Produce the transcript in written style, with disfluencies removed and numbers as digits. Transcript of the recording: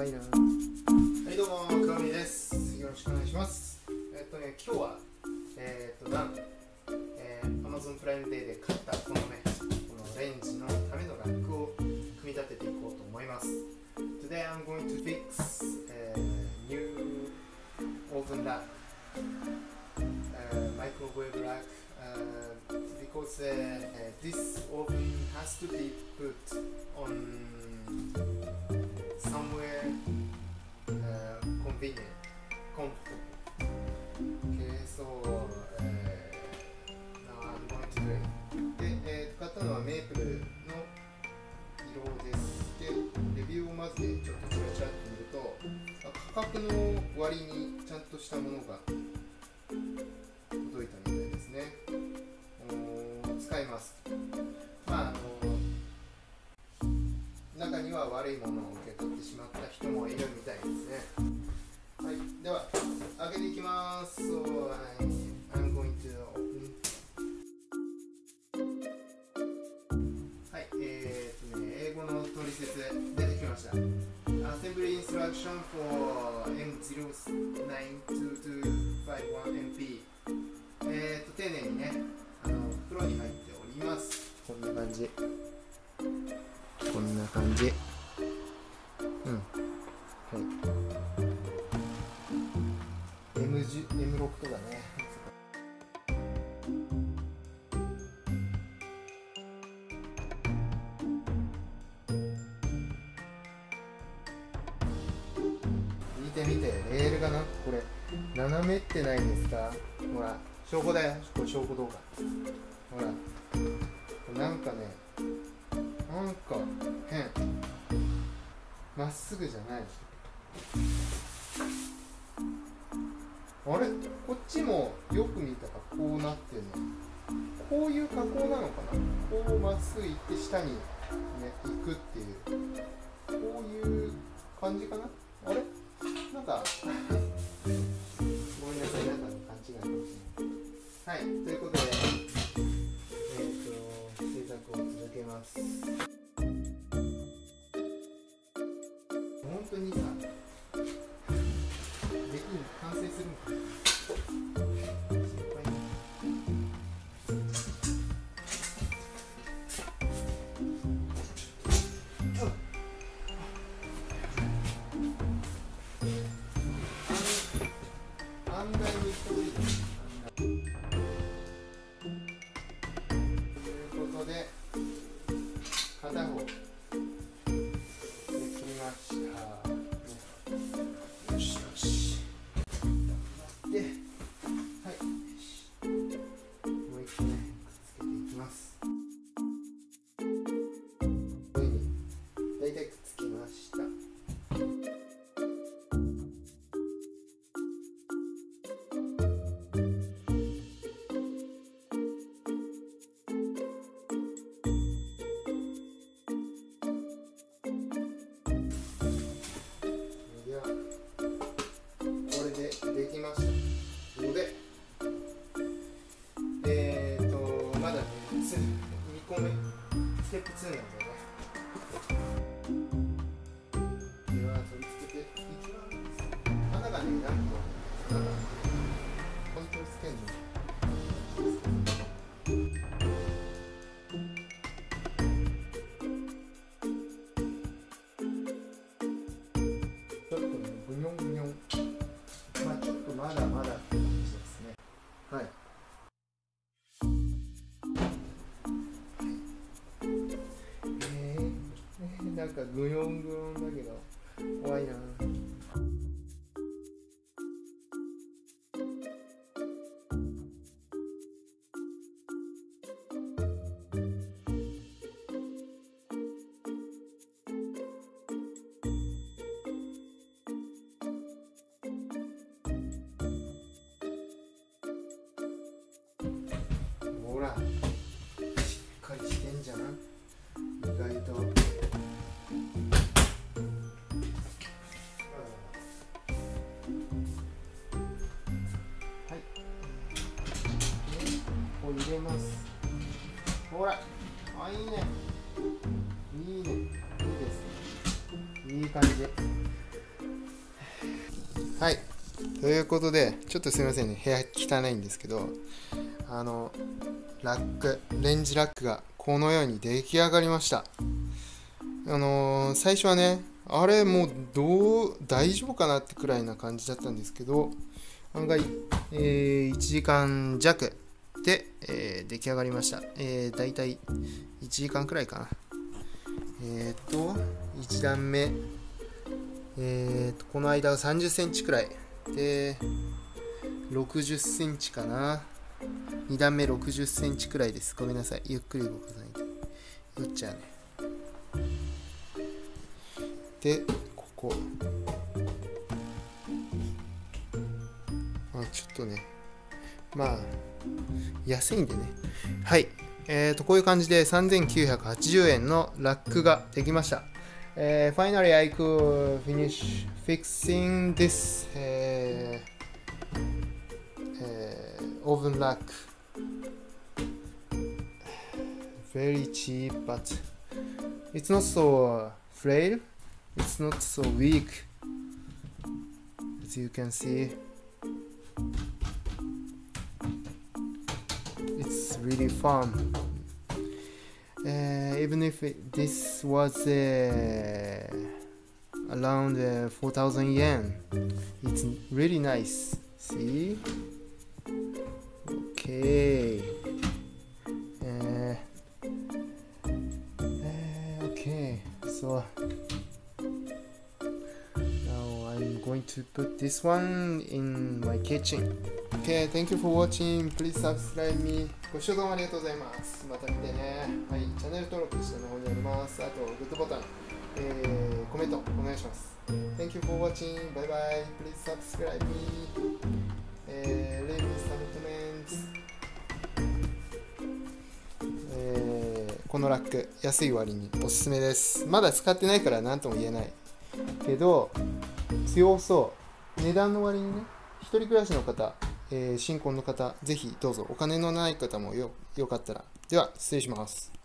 怖いな。はいどうも、かみです。よろしくお願いします。今日はAmazon プライムデーで買ったこのレンジのためのラックを組み立てていこうと思います。Today I'm going to fix new oven rack, microwave rack, because this oven has to be put on somewhere convenient, comfortable. Okay, so now I'm going to do it. で、買ったのはメープルの色です。で、レビューをまずね、ちょっとちらちらっと見ると、価格の割にちゃんとしたものが届いたみたいですね。使います。中には悪いものを受け取ってしまった人もいるみたいですね。はい、では開けていきます。So I'm going to open. はい、英語の取説出てきました。Assembly instruction for M0922251MP。丁寧にね、袋に入っております。こんな感じ。こんな感じ。はい。M6 とかね。見て見て、レールがな、これ斜めってないですか？ほら、証拠だよ。これ証拠動画。ほら、なんかね、なんか変。まっすぐじゃない。あれ、こっちもよく見たらこうなってるの。こういう加工なのかな。こうまっすぐ行って下にね行くっていう、こういう感じかな。あれ、なんかごめんなさい、なんか勘違いかもしれない。はい、ということで制作を続けます。本当にさ、完成するのかな。案外にくい。ということで、片方できました。よしよし。で、はい。もう一個ね、くっつけていきます。これに大体くっつきました。できましたので、まだね、2個目、ステップ2なんでね。では、取り付けていきます。穴がね、なんかコントロールつけるの。ちょっとね、ぐにょんぐにょん。ちょっとまだまだって感じですね。はい。なんかぐよんぐよんだけど怖いな。ほら、しっかりしてんじゃん。意外と。はい。こう入れます。ほら、あ、いいね。いいね。いいです。いい感じ。 はい、ということで、ちょっとすみませんね、部屋汚いんですけど、レンジラックがこのように出来上がりました。最初はね、あれもう大丈夫かなってくらいな感じだったんですけど、案外、1時間弱で、出来上がりました。だいたい1時間くらいかな。1段目、この間は30センチくらいで、60センチかな。2段目60センチくらいです。ごめんなさい、ゆっくり動かさないと酔っちゃうね。で、ここちょっとね、まあ安いんでね。はい、こういう感じで3980円のラックができました。Finally I could finish fixing this oven rack. Very cheap, but it's not so frail. It's not so weak. As you can see, it's really fun. Even if this was around 4,000 yen, it's really nice. See? Okay. Okay. So now I'm going to put this one in my kitchen. Okay, thank you for watching. Please subscribe me. ご視聴どうもありがとうございます。また見てね。はい、チャンネル登録下の方にあります。あと、グッドボタン、コメントお願いします。Thank you for watching. Bye bye. Please subscribe me. Leave me some comments. このラック、安い割におすすめです。まだ使ってないから何とも言えないけど、強そう。値段の割にね、一人暮らしの方、新婚の方、ぜひどうぞ。お金のない方もよかったら。では、失礼します。